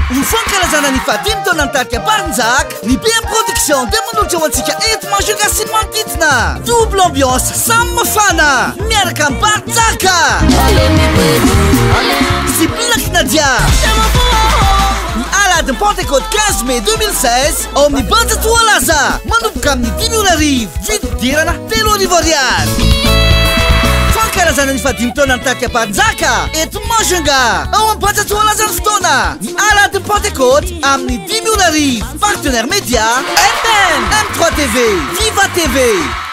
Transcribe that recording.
Fankalazana ny fadimy nantarika Parinjaka, ny BM Production dia manolotra ho antsika eto Majunga sy manodidina. Double ambiance samy mafana miaraka amin'ny Parinjaka sy Black Nadia. Ny aladiny Pentecôte 15 mai 2016 ao amin'ny Banja Toalaza manomboka amin'ny 10,000 arivo, vididirana 3,000 ariary. Fankalazana ny fadimy nantarika Parinjaka eto Majunga ao amin'ny Banja Toalaza ny fotoana. Ny aladiny Pentecôte amin'ny 10,000 arivo. Partenaire média M3 TV, Viva TV.